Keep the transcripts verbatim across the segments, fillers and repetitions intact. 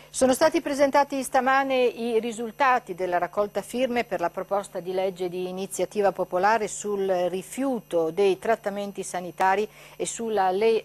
Sono stati presentati stamane i risultati della raccolta firme per la proposta di legge di iniziativa popolare sul rifiuto dei trattamenti sanitari e sulla le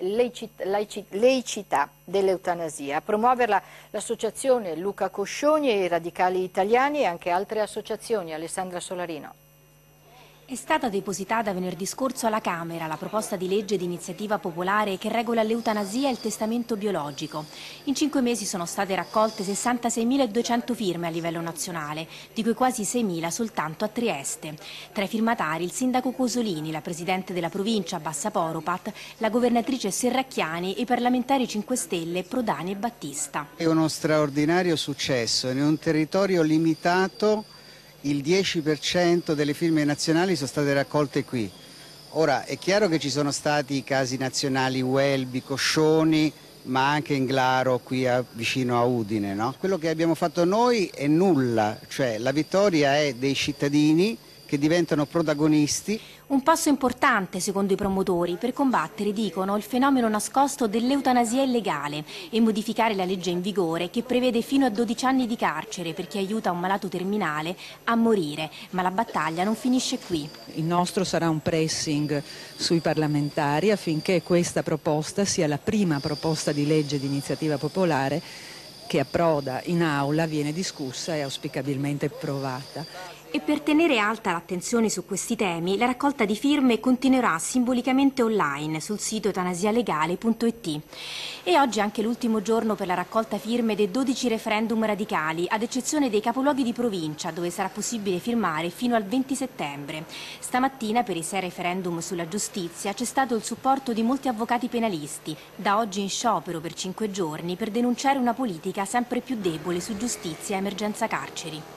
laicità dell'eutanasia. A promuoverla l'associazione Luca Coscioni e i Radicali Italiani e anche altre associazioni. Alessandra Solarino. È stata depositata venerdì scorso alla Camera la proposta di legge di iniziativa popolare che regola l'eutanasia e il testamento biologico. In cinque mesi sono state raccolte sessantaseimiladuecento firme a livello nazionale, di cui quasi seimila soltanto a Trieste. Tra i firmatari il sindaco Cosolini, la presidente della provincia Bassa Poropat, la governatrice Serracchiani e i parlamentari cinque Stelle Prodani e Battista. È uno straordinario successo, in un territorio limitato. Il dieci per cento delle firme nazionali sono state raccolte qui. Ora è chiaro che ci sono stati i casi nazionali Welby, Coscioni, ma anche Inglaro qui a, vicino a Udine, no? Quello che abbiamo fatto noi è nulla, cioè la vittoria è dei cittadini che diventano protagonisti. Un passo importante, secondo i promotori, per combattere, dicono, il fenomeno nascosto dell'eutanasia illegale e modificare la legge in vigore che prevede fino a dodici anni di carcere per chi aiuta un malato terminale a morire. Ma la battaglia non finisce qui. Il nostro sarà un pressing sui parlamentari affinché questa proposta sia la prima proposta di legge di iniziativa popolare che approda in aula, viene discussa e auspicabilmente approvata. E per tenere alta l'attenzione su questi temi, la raccolta di firme continuerà simbolicamente online sul sito eutanasialegale punto it. E oggi è anche l'ultimo giorno per la raccolta firme dei dodici referendum radicali, ad eccezione dei capoluoghi di provincia, dove sarà possibile firmare fino al venti settembre. Stamattina per i sei referendum sulla giustizia c'è stato il supporto di molti avvocati penalisti, da oggi in sciopero per cinque giorni per denunciare una politica sempre più debole su giustizia e emergenza carceri.